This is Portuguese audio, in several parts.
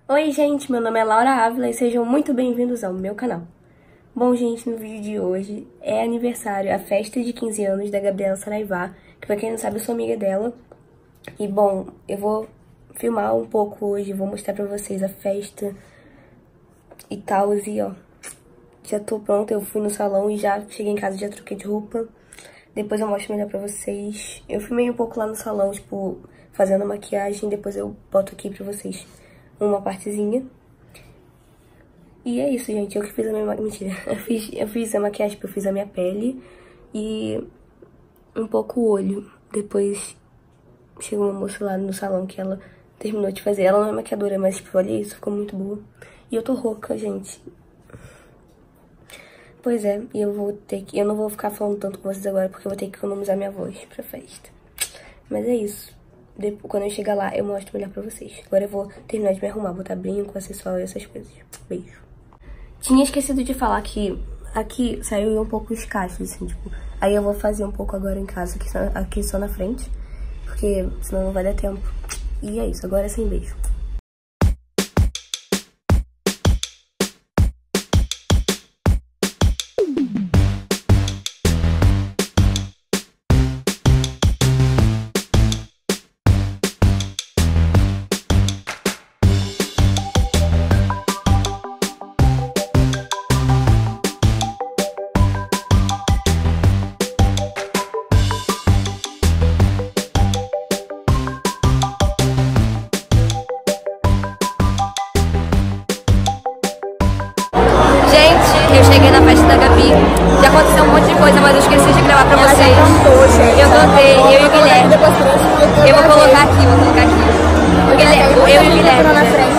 Oi gente, meu nome é Laura Ávila e sejam muito bem-vindos ao meu canal. Bom gente, no vídeo de hoje é aniversário, a festa de 15 anos da Gabriela Saraiva, que pra quem não sabe eu sou amiga dela. E bom, eu vou filmar um pouco hoje, vou mostrar pra vocês a festa e tal, e ó, já tô pronta, eu fui no salão e já cheguei em casa e já troquei de roupa. Depois eu mostro melhor pra vocês. Eu filmei um pouco lá no salão, tipo, fazendo a maquiagem, depois eu boto aqui pra vocês uma partezinha. E é isso, gente, eu que fiz a minha mentira. Eu fiz a maquiagem, eu fiz a minha pele e um pouco o olho. Depois chegou uma moça lá no salão que ela terminou de fazer. Ela não é maquiadora, mas tipo, olha isso, ficou muito boa. E eu tô rouca, gente. Pois é, e eu não vou ficar falando tanto com vocês agora, porque eu vou ter que economizar minha voz pra festa. Mas é isso. Quando eu chegar lá, eu mostro melhor pra vocês. Agora eu vou terminar de me arrumar, botar brinco, acessório e essas coisas. Beijo. Tinha esquecido de falar que aqui saiu um pouco os cachos, assim, tipo... Aí eu vou fazer um pouco agora em casa, aqui só na frente, porque senão não vai dar tempo. E é isso, agora sim, beijo. Eu cheguei na festa da Gabi, já aconteceu um monte de coisa, mas eu esqueci de gravar pra vocês. Eu cantei, eu e o Guilherme. Eu vou colocar aqui, O Guilherme, eu e o Guilherme.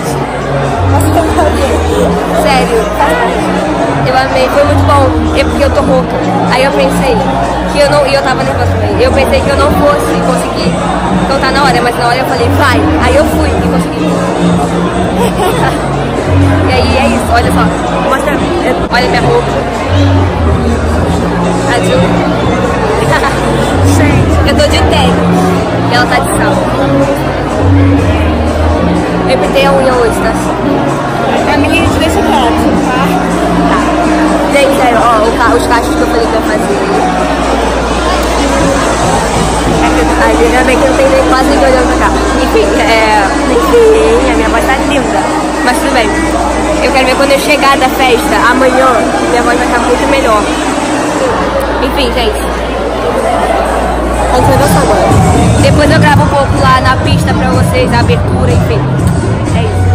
Sério, eu amei, foi muito bom, porque eu tô rouca. Aí eu pensei que eu não, e eu tava nervosa também, eu pensei que eu não fosse conseguir cantar na hora, mas na hora eu falei, vai. Aí eu fui e consegui. E aí é isso, olha só, mostra, olha minha roupa. A Ju. Eu tô de tênis e ela tá de salto. Eu pintei a unha hoje, tá? A minha a gente deixa quieto, tá? Tá. Gente, sério, ó, os cachos que eu falei que eu ia fazer. Ainda bem que eu não tenho nem quase ninguém olhando pra cá. Enfim, a minha voz tá linda. Mas tudo bem. Eu quero ver quando eu chegar da festa, amanhã, minha voz vai estar muito melhor. Enfim, gente. A gente vai dançar agora. Depois eu gravo um pouco lá na pista pra vocês, a abertura, enfim. É isso.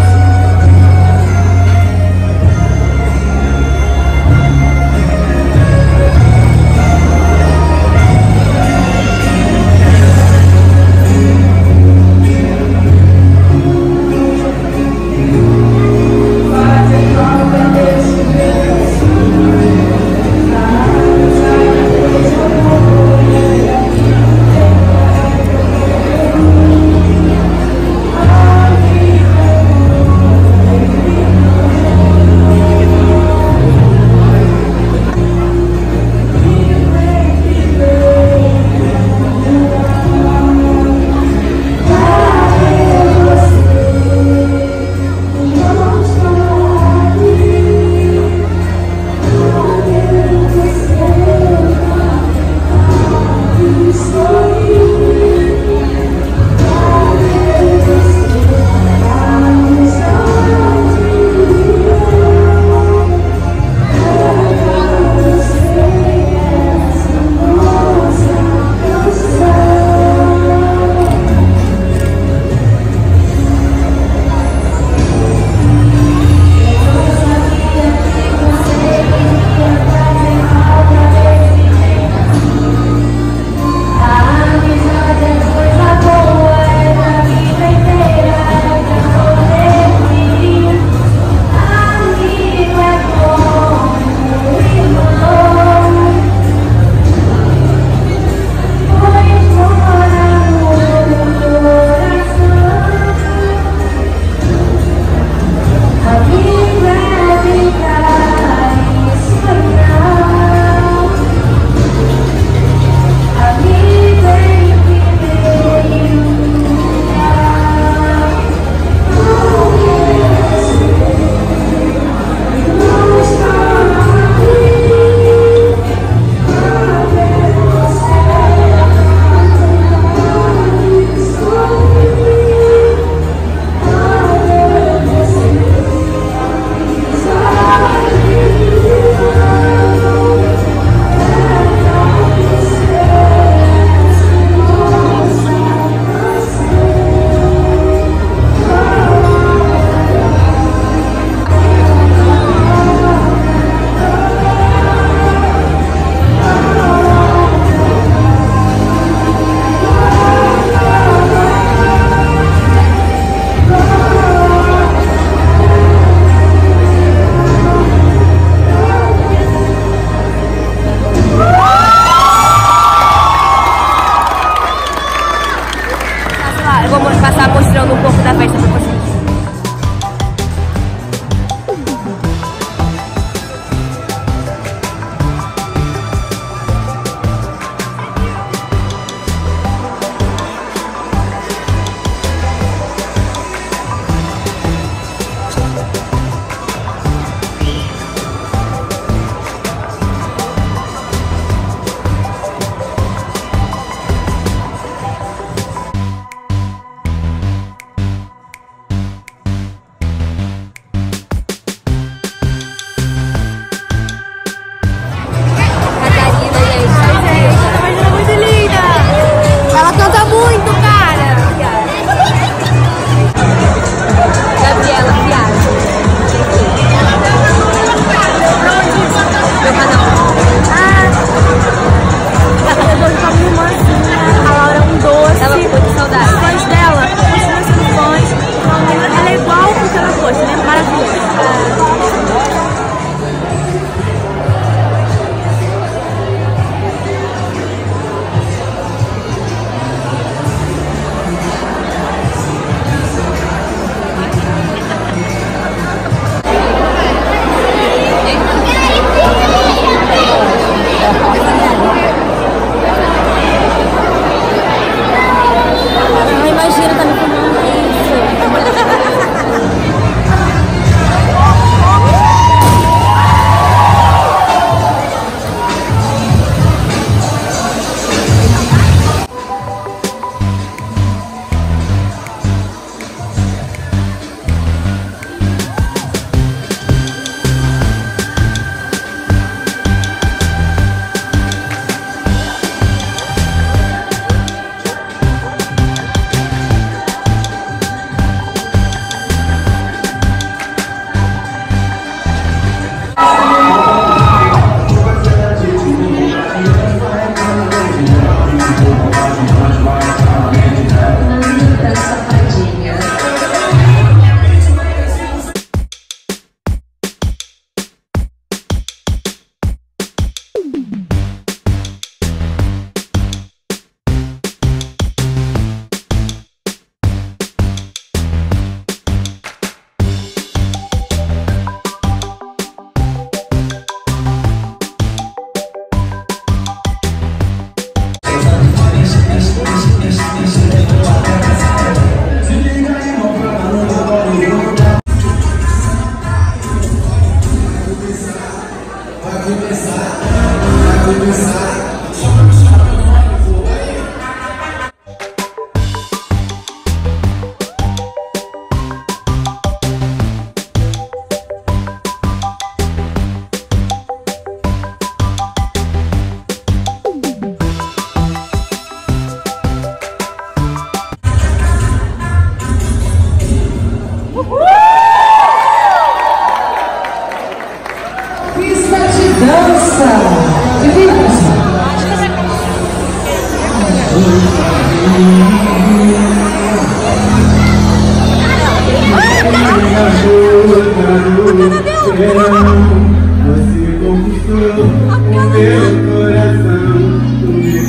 verão, você conquistou o meu coração, o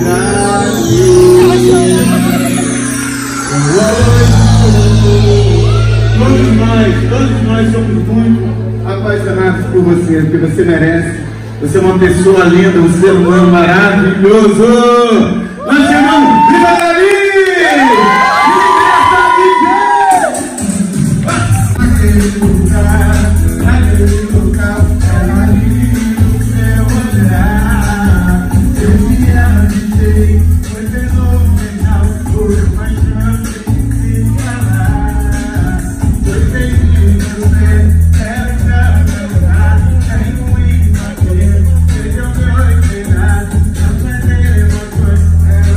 Todos nós somos muito apaixonados por você, porque você merece. Você é uma pessoa linda, um ser humano maravilhoso. Nós chamamos Viva Davi! Aquele lugar, era ali no seu olhar. Eu me avisei, foi fenomenal, foi uma chance de se calar. Foi feito de você, era pra cantar, tenho imagem, seja o meu esperar, não perder emoções, era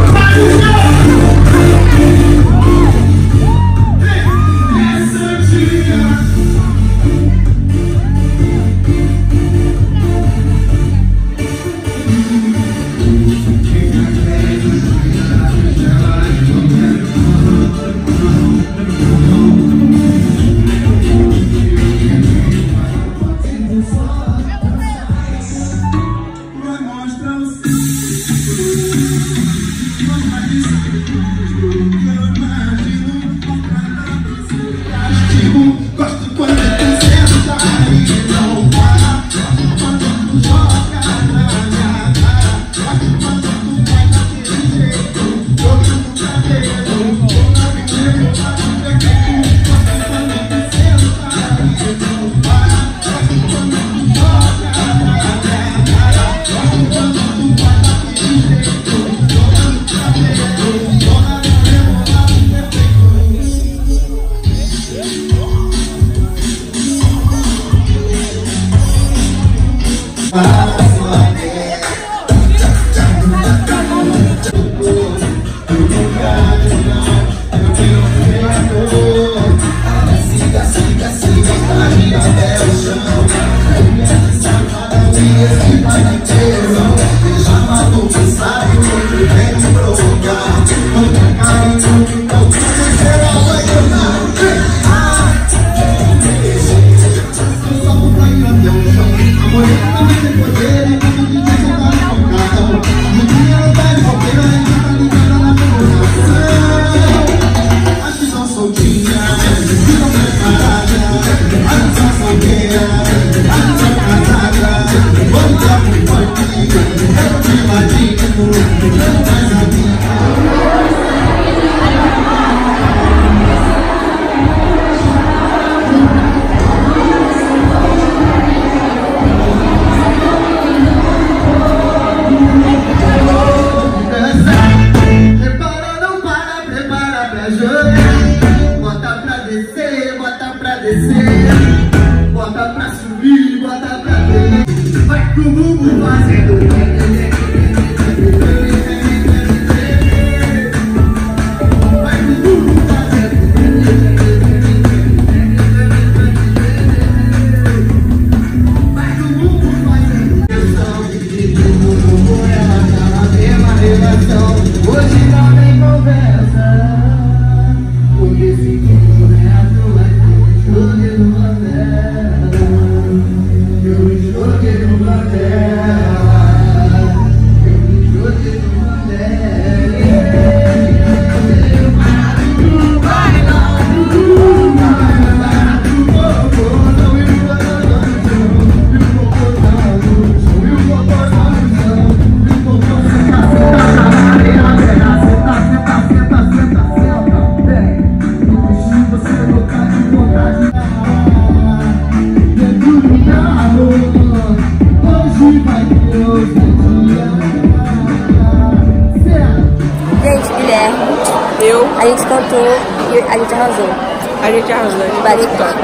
A gente cantou e a gente arrasou. A gente arrasou, a gente bate top.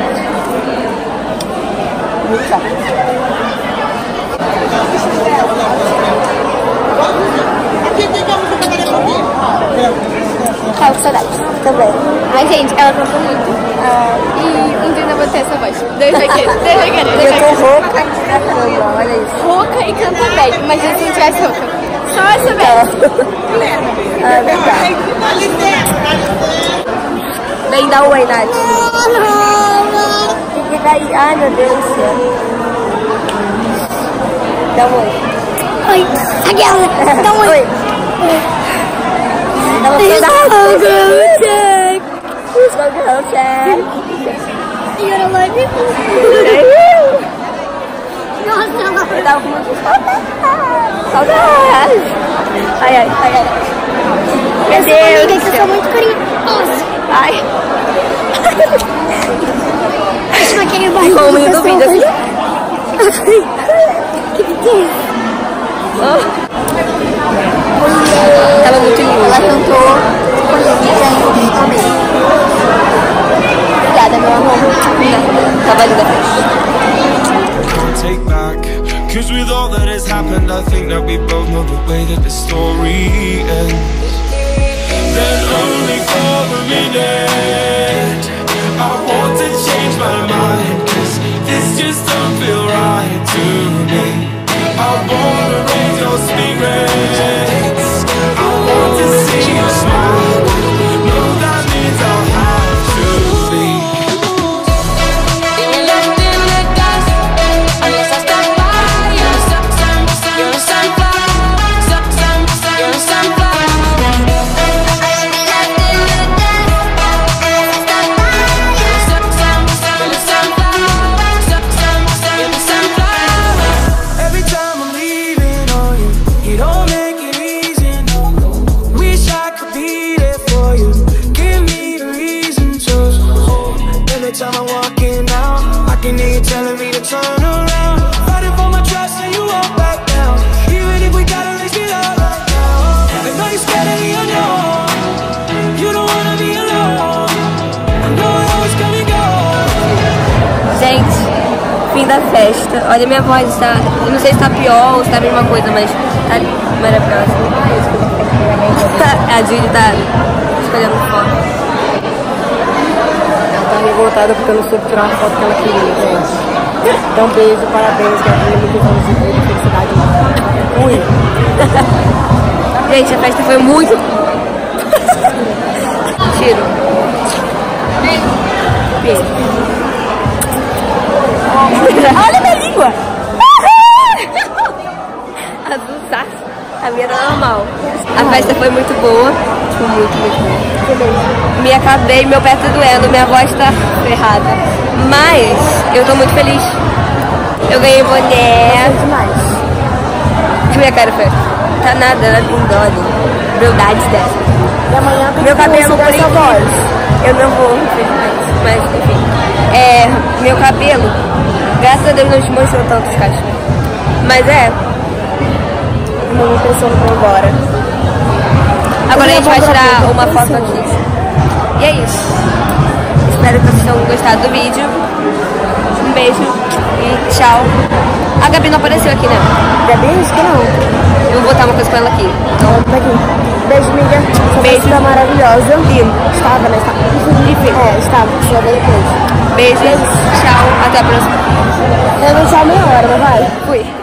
Muito top. Tava com saudade também. Ai, gente, ela cantou muito. E um dia eu vou ter essa voz. Deus vai querer. Eu tô rouca e cantando, olha isso. Rouca e canta bem. Imagina se não tivesse rouca. Só essa vez. Ah, verdade. Vem dar oi, Nath. cair. Ai, meu Deus do céu. Dá um oi. Oi, aquela. Dá um oi. Dá uma It's so good, Jack. It's so good, Jack. You gotta like it? Nossa, Eu tava com muita saudade. Ai, ai, ai, ai. Meu Deus do eu céu. sou muito carinhosa. Ai. Acho que aquele barriga Como de eu pessoa. duvido assim. Que pequeno. Tava muito linda. Ela cantou com amei. Obrigada, meu amor. Tava linda. Can't take back, 'cause with all that has happened, I think that we both know the way that the story ends. Then only for a minute, I want to change my mind, 'cause this just don't feel right to me. I wanna raise your spirits, I want to see you smile. No, that means I'll have to leave. Every time I'm leaving on you, you don't make it easy, no. Wish I could be there for you, give me a reason to. Every time I'm walking out, I can hear you telling me to turn around. Fighting for my trust and you walk back down. Even if we gotta risk it all right now. I know you're scared of the unknown, you don't wanna be alone. I know it always come and go. Gente, fim da festa. Olha, minha voz está... Eu não sei se tá pior ou se tá a mesma coisa, mas tá maravilhosa. A Julie tá escolhendo foto. Ela tá revoltada porque eu não soube tirar uma foto que ela queria, gente. Então, beijo, parabéns, que a Julia muitos anos de vida, felicidade. Fui. Gente, a festa foi muito... Tiro. Beijo. Olha minha língua! Azul, a minha tá normal. A festa foi muito boa. Tipo, muito boa. Me acabei, meu pé tá doendo, minha voz tá ferrada. Mas eu tô muito feliz. Eu ganhei boné. Minha cara foi... Tá nada, ela tem dó de beldades dessa. E amanhã tem Meu cabelo por essa voz. Eu não vou, infelizmente. Mas, enfim. Meu cabelo, graças a Deus, não te mostrou tanto os cachos. Mas Não pensando pra ir embora. agora a gente vai tirar uma foto aqui. E é isso. Espero que vocês tenham gostado do vídeo. Um beijo e tchau. A Gabi não apareceu aqui, né? Gabi, acho que não. Eu vou botar uma coisa com ela aqui. Então, Tá aqui. Beijo, amiga. Essa Beijo. festa maravilhosa. Estava, né? enfim. Estava. Você vai ver depois. Beijo, tchau, até a próxima. Eu vou deixar meia hora, mas vai. Fui.